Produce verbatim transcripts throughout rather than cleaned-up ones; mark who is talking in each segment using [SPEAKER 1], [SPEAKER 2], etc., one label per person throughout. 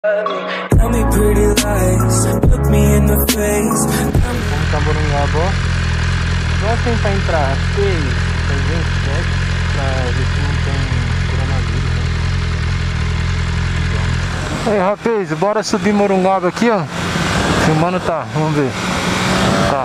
[SPEAKER 1] Tell me pretty lies, look me in the face.
[SPEAKER 2] Vamos pra Morungaba, ó. Vamos tentar entrar seis, trezentos, sete, pra ver se não tem coronavírus, né? Aí, rapaz, bora subir Morungaba aqui, ó. Filmando, tá, vamos ver. Tá.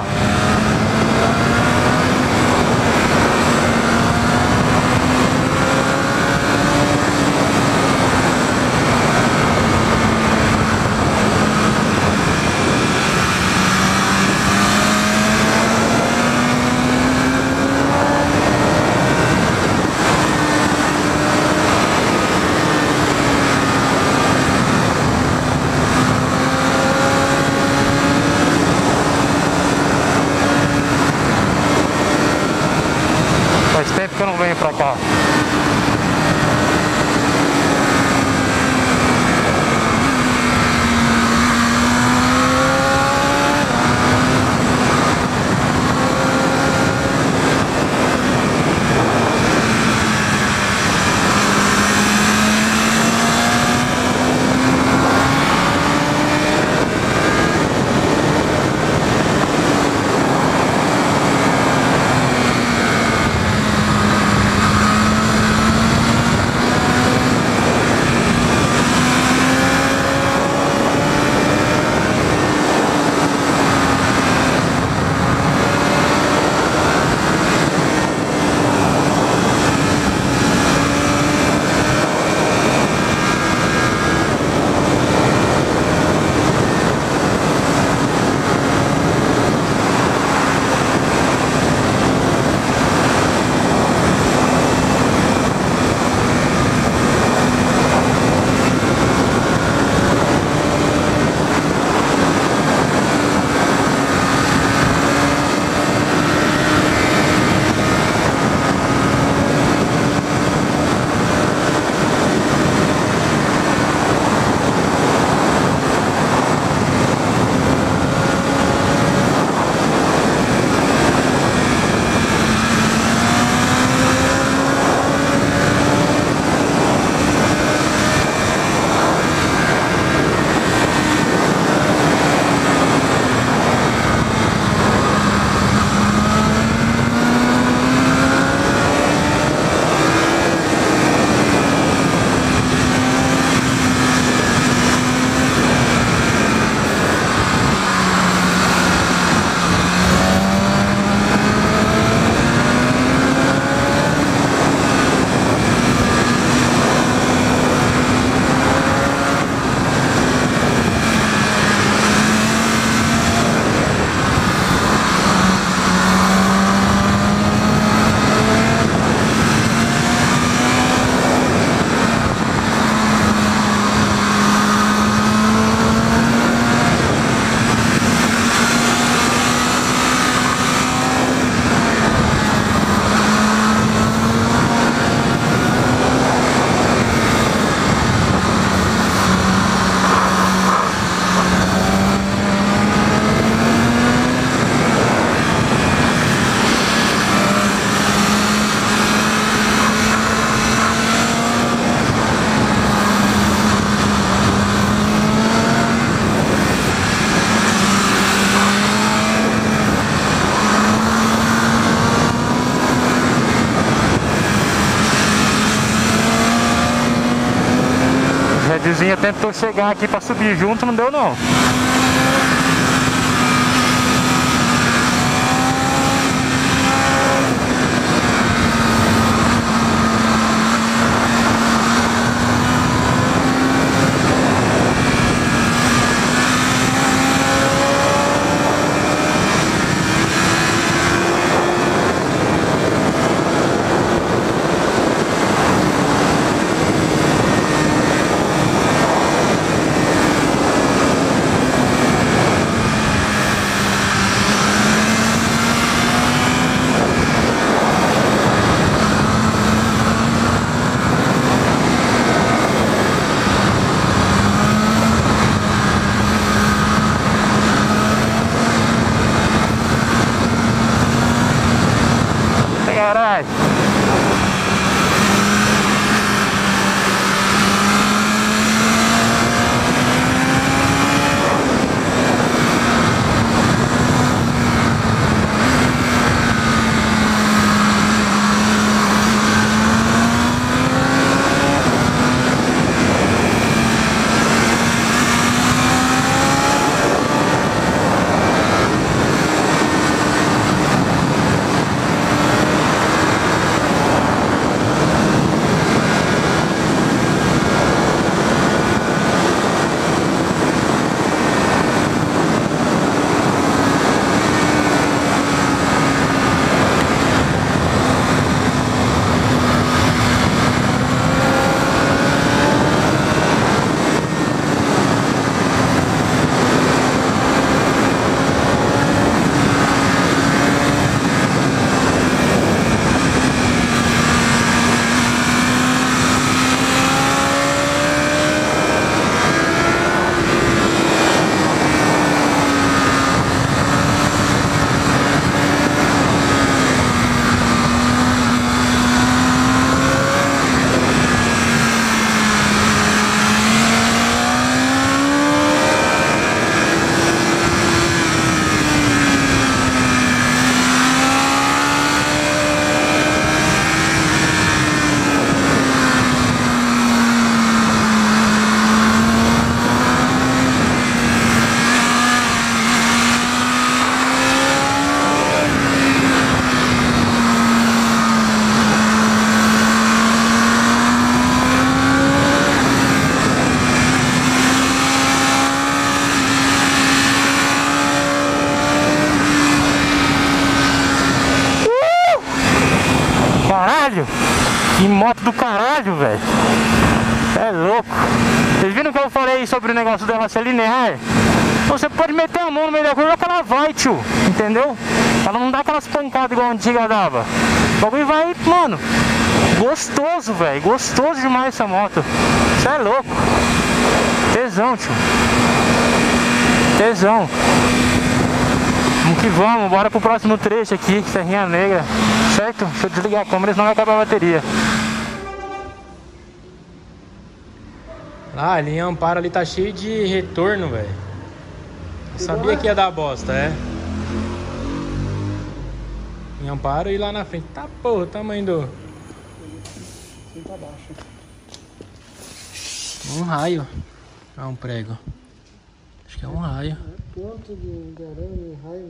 [SPEAKER 2] Faz tempo que eu não venho pra cá. Vizinha tentou chegar aqui pra subir junto, não deu não. moto do caralho, velho. É louco. Vocês viram que eu falei sobre o negócio dela ser linear? Você pode meter a mão no meio da curva que ela vai, tio. Entendeu? Ela não dá aquelas pancadas igual a antiga dava. O bagulho vai, mano. Gostoso, velho. Gostoso demais essa moto. Você é louco. Tesão, tio. Tesão. Vamos que vamos. Bora pro próximo trecho aqui. Serrinha Negra. Certo? Deixa eu desligar a câmera, senão vai acabar a bateria. Ah, ali em Amparo ali tá cheio de retorno, velho. Eu sabia que ia dar bosta, é. Em Amparo e lá na frente. Tá porra, o tamanho do... Tá baixo. Um raio. Ah, um prego. Acho que é um raio. É ponto de arame, raio.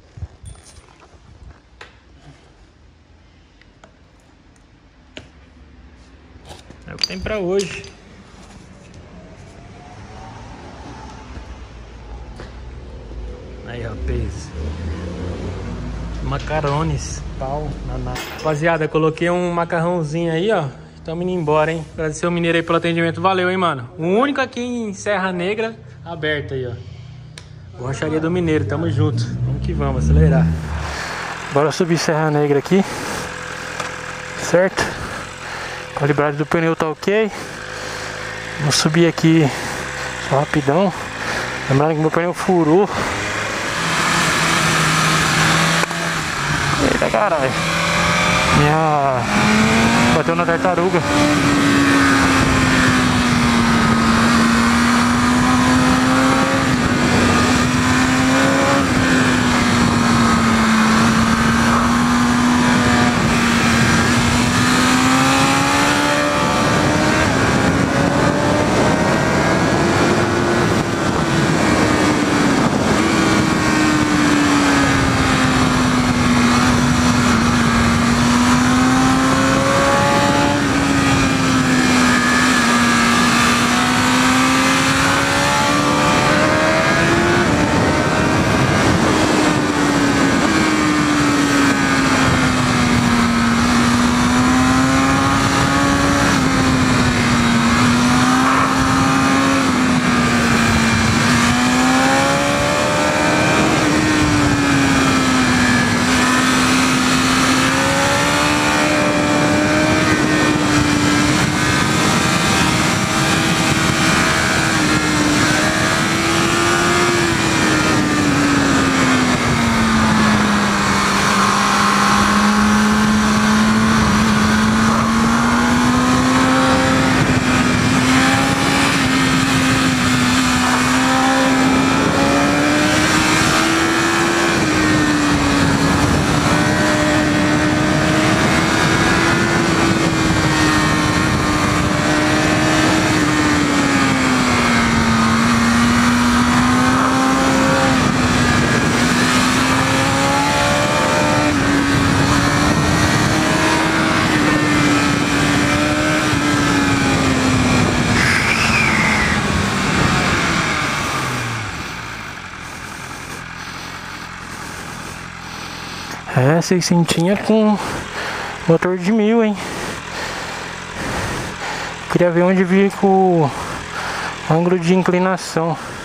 [SPEAKER 2] É o que tem pra hoje. Aí, rapaz. Macarrones. Pau, naná. Rapaziada, coloquei um macarrãozinho aí, ó. Tamo indo embora, hein? Agradecer o mineiro aí pelo atendimento. Valeu, hein, mano. O único aqui em Serra Negra aberto aí, ó. Borracharia do Mineiro. Tamo junto. Vamos que vamos, acelerar. Bora subir Serra Negra aqui. Certo? Qualidade do pneu tá ok. Vamos subir aqui só rapidão. Lembrando que meu pneu furou. Eita caralho. Minha... Bateu na tartaruga. É, seiscentinha com motor de mil, hein? Queria ver onde fica o ângulo de inclinação.